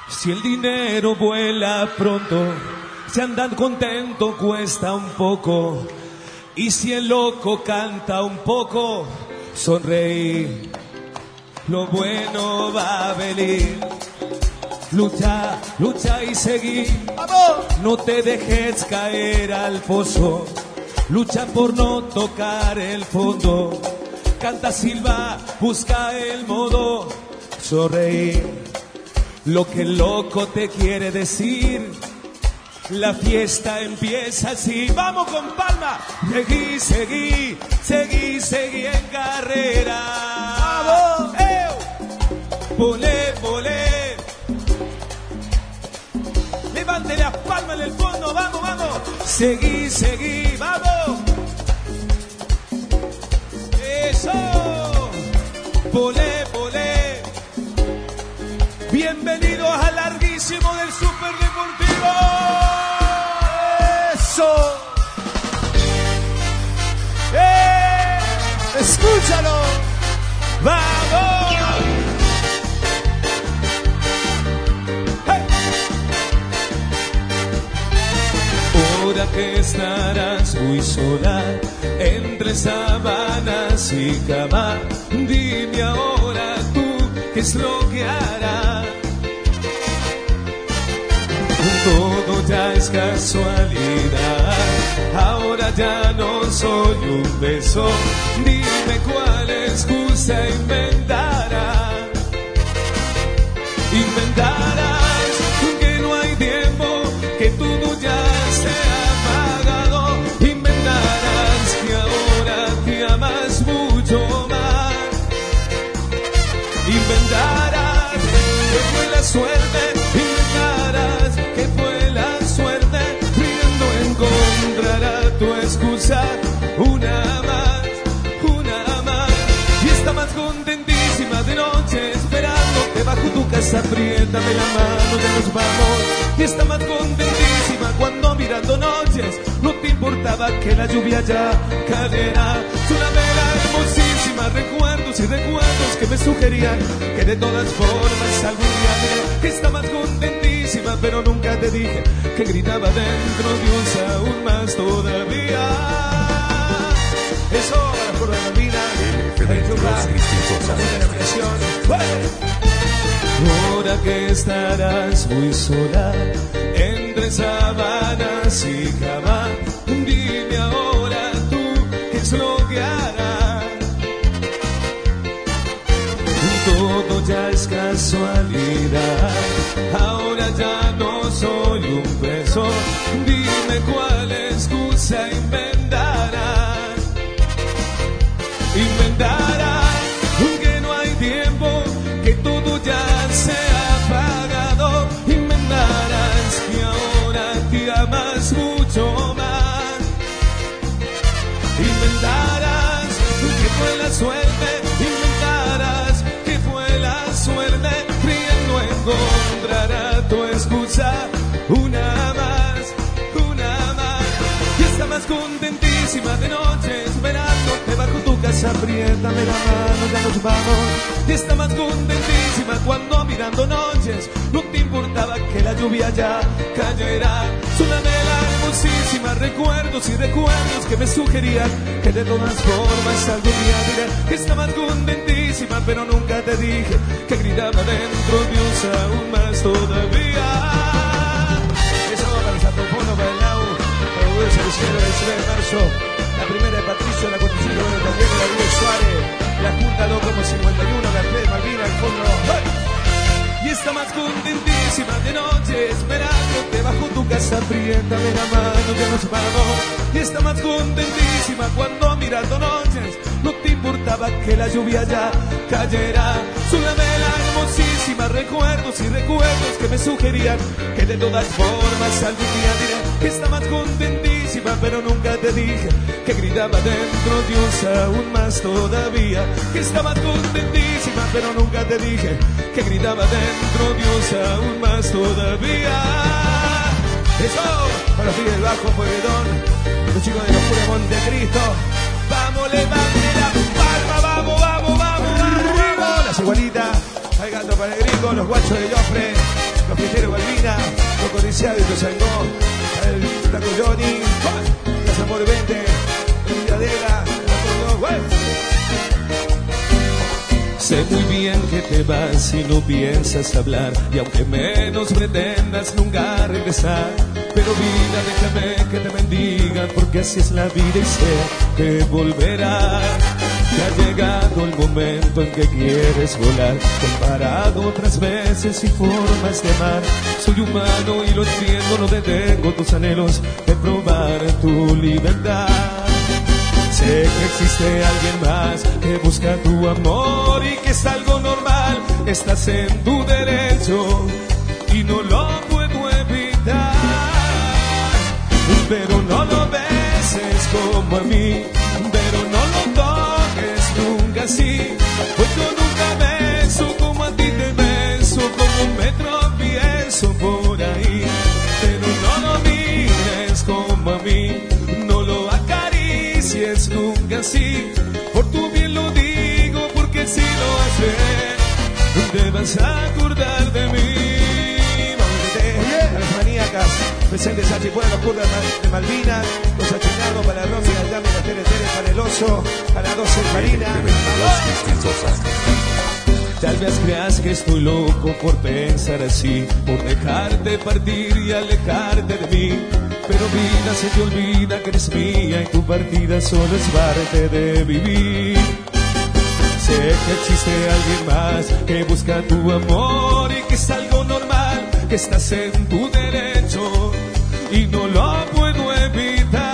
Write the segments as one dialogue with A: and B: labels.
A: Si el dinero vuela pronto, si andar contento cuesta un poco, y si el loco canta un poco, sonreír, lo bueno va a venir. Lucha, lucha y seguir, no te dejes caer al pozo, lucha por no tocar el fondo, canta, silba, busca el modo, sonreír, lo que el loco te quiere decir. La fiesta empieza así, vamos con palma, seguí, seguí, seguí, seguí en carrera. ¡Vamos! Volé, volé. Levante las palmas en el fondo, vamos, vamos. Seguí, seguí, vamos. Eso. Volé, volé. Bienvenidos al larguísimo del Superdeportivo. Eso. Escúchalo. Vamos. Ahora que estarás muy sola entre sabanas y cama, dime ahora tú qué es lo que harás. Todo ya es casualidad, ahora ya no soy un beso, dime cuál excusa inventarás. Inventarás que no hay tiempo, que todo ya se ha apagado. Inventarás que ahora te amas mucho más. Inventarás que fue la suerte. Inventarás que fue la suerte. Riendo encontrarás tu excusa. Una más, una más. Y está más contentísima de noche esperándote bajo tu casa. Apriétame la mano, ya nos vamos. Y está más contentísima cuando mirando noches no te importaba que la lluvia ya cayera. Es una vela hermosísima, recuerdos y recuerdos que me sugerían que de todas formas algún día diré que está más contentísima, pero nunca te dije que gritaba dentro Dios aún más todavía. Eso para por la vida, ahora que estarás muy sola entre sabanas y cama, dime ahora tú qué es lo que harás. Todo ya es casualidad, ahora ya no soy un beso, dime cuál excusa inventarás. Inventarás que no hay tiempo, que todo ya se ha apagado. Inventarás que ahora te amas mucho más. Inventarás que fue la suerte. Inventarás que fue la suerte. Riendo encontrará tu excusa. Una más, una más. Y está más contentísima de noche esperándote bajo tu casa. Apriétame la mano, ya nos vamos. Y está más contentísima cuando mirando noches no te importaba que la lluvia ya cayera. Es una vela hermosísima, recuerdos y recuerdos que me sugerían que de todas formas algún día diré que está más contentísima, pero nunca te dije que gritaba dentro Dios aún más todavía. Eso va para el saxofono, para el Lau, para el Luis Lucero del 9 de marzo. La primera de Patricio, la 45, bueno, también la Luis Suárez, la Junta 2 como 51, la Fred Malvina, al fondo. ¡Hey! Y está más contentísima de noche esperándote bajo tu casa. Apriétame la mano, ya nos vamos. Y está más contentísima cuando mirando noches no te importaba que la lluvia ya cayera. Es una vela hermosísima, recuerdos y recuerdos que me sugerían que de todas formas algún día diré que está más contentísima, pero nunca te dije que gritaba dentro Dios aún más todavía. Que está más contentísima, pero nunca te dije que gritaba dentro Dios aún más todavía. Eso, para los pibes del Bajo Pueyrredón, los chicos de los Puros Montecristo. Vamos, levante la palma, vamos, vamos, vamos, vamos, vamos. Las igualitas, hay gato para el gringo, los guachos de Joffre. los fiesteros Balbina, los codiciados y Tosangó, el Flaco Johnny, Las Amor 20, el Villadela, sé muy bien que te vas y no piensas hablar, y aunque menos pretendas nunca regresar, pero vida, déjame que te bendiga, porque así es la vida y sé que volverás. Ya ha llegado el momento en que quieres volar, comparado otras veces y formas de amar. Soy humano y lo entiendo, no detengo tus anhelos de probar tu libertad. Sé que existe alguien más que busca tu amor y que es algo normal, estás en tu derecho y no lo puedo evitar. Pero no lo beses como a mí, pero no lo toques nunca así, pues yo nunca beso como a ti te beso, como me tropiezo por ahí. Pero no lo mires como a mí, no lo acaricies nunca así, por tu bien lo digo, porque si lo haces te vas a acordar de mí. A las maníacas presentes allí fuera los curdas de Malvinas, los achinados para Romy, la llame, la Tere Tere, para el oso, para 12 Marina. Tal vez creas que estoy loco por pensar así, por dejarte partir y alejarte de mí, pero vida, se te olvida que eres mía y tu partida solo es parte de vivir. Sé que existe alguien más que busca tu amor y que es algo normal, que estás en tu derecho y no lo puedo evitar.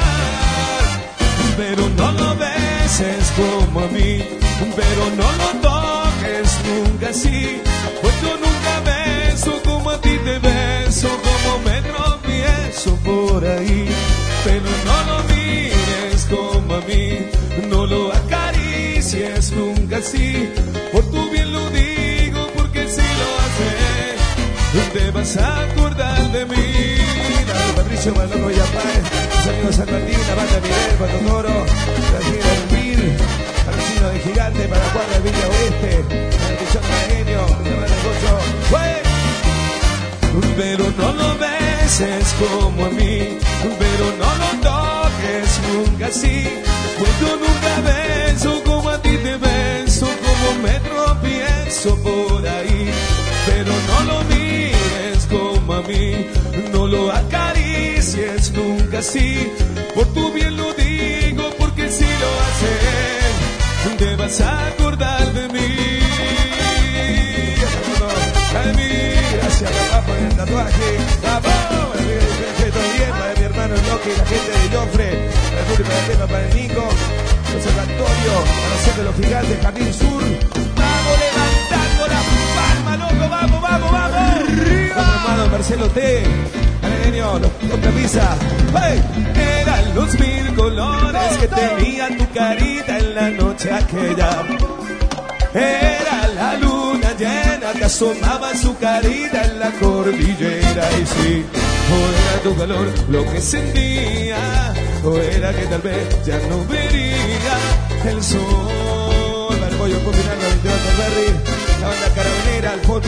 A: Pero no lo beses como a mí, pero no lo toques nunca así, pues yo nunca beso como a ti te beso, como me tropiezo por ahí. Pero no lo mires como a mí, no lo acaricies nunca así, por tu bien lo digo, porque si lo haces te vas a acordar de mí. Dale, Patricio, Maloco y Apáez, los amigos San Martín, la banda Miguel, Pato Toro, Brasil, Elvir, Arcino de Gigante, para Cuadra del Villa Oeste, para el Pichón Malagueño, el Gocho, pero no lo beses como a mí, pero no lo toques nunca así, pues yo nunca beso como a ti te beso, como me tropiezo por ahí. Pero no lo mires como a mí, no lo acaricies nunca así, por tu bien lo digo, porque si lo haces te vas a acordar de mí. Gracias papá por el tatuaje, papá, para mi hermano Loki, la gente de Joffre, para Julio, para el tema, para el Nico, Observatorio, para hacer de los gigantes, Jardín Sur. Vamos levantando la palma, loco, vamos, vamos, vamos. Arriba. Con mi hermano Marcelo T, Aleño, los contrapisa. ¡Hey! Eran los 1000 colores que tenía tu carita en la noche aquella. Era la luna llena que asomaba su carita en la cordillera. Y sí, o era tu calor lo que sentía, o era que tal vez ya no vería el sol. Para el pollo combinando 22 Berry, la banda carabinera, al fondo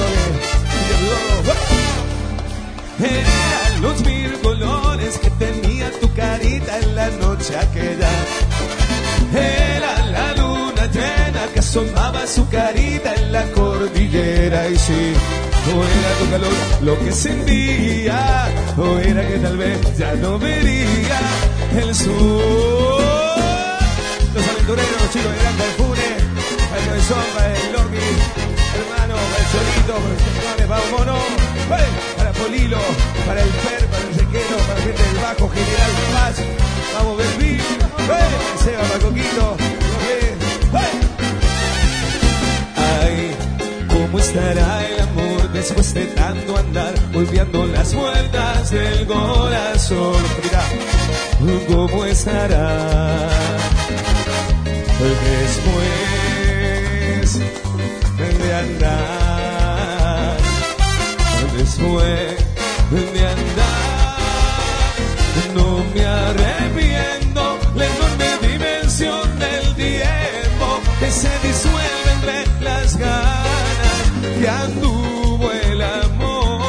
A: de eran los 1000 colores que tenía tu carita en la noche aquella. Era la luna llena que asomaba su carita en la cordillera. Y sí, o era tu calor lo que sentía, o era que tal vez ya no vería el sol. Los aventureros, los chicos de Gran Calfune, el Cabezón, para el Loki, hermano, para el Solito, para el Vamos Mono, para Polilo, para el Fer, para el Sequero, para la gente del Bajo, General Paz, vamos Belví, Seba, para Coquito, ay, ¿cómo estará el amor después de tanto andar golpeando las puertas del corazón? Mira, ¿cómo estará después de andar, después de andar? No me arrepiento, la enorme dimensión del tiempo que se disuelve entre las ganas que anduvo el amor.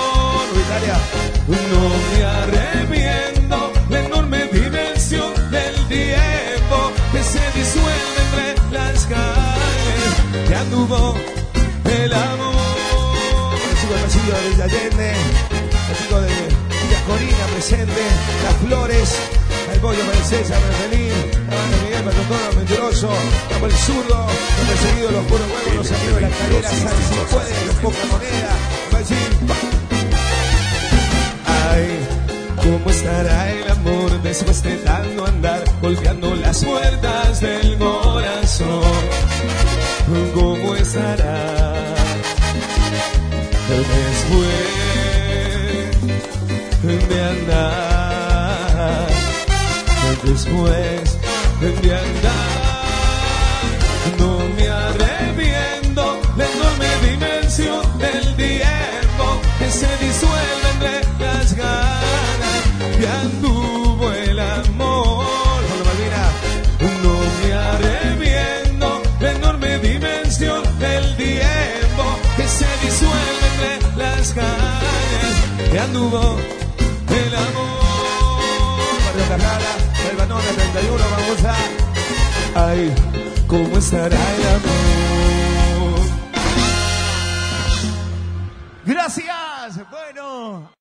A: anduvo el amor.
B: El chico del pasillo de Allende, el chico de Villa Corina presente, Las Flores, el pollo para el César, para el Feliz, la banda Miguel para el Toro, Mentiroso, para el Zurdo, los perseguidos, los puros huevos, los amigos de la escalera, San si puede, los poca moneda, para el
A: Ay, ¿cómo estará el amor después de tanto andar golpeando las puertas del corazón? ¿Cómo estará después de andar? Después de andar, no me arrepiento, la enorme dimensión del tiempo que se disuelve entre las ganas que anduvo el amor.
B: Cuando Malvina,
A: No me arrepiento, la enorme dimensión del tiempo que se disuelve entre las ganas que anduvo el amor.
B: Barrio Carrara, el Banón de 31, vamos a...
A: Ay, ¿cómo estará el amor?
B: Gracias, bueno.